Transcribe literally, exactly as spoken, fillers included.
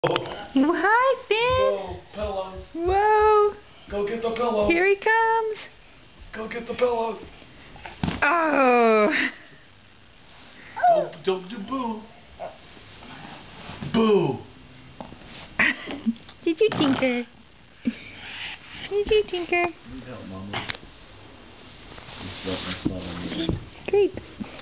Oh, hi, Finn. Whoa, pillows. Whoa. Go get the pillows. Here he comes. Go get the pillows. Oh. Don't, don't do boo. Boo. Did you tinker? Did you tinker? Need help, Mama. Just let my son on me. Great.